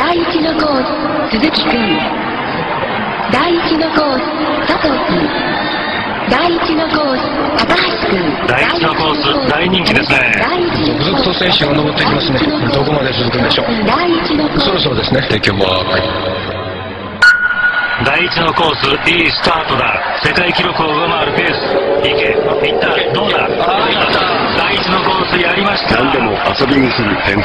第1のコース鈴木くん、第1のコース佐藤くん、第1のコース高橋くん。 第1のコース大人気ですね。 続々と選手が登ってきますね。どこまで続くんでしょう。そろそろですね。テイクマーク。 第1のコースいいスタートだ。世界記録を上回るペース。いけ、いった、どうだ。第1のコースやりました。 何でも遊びにする天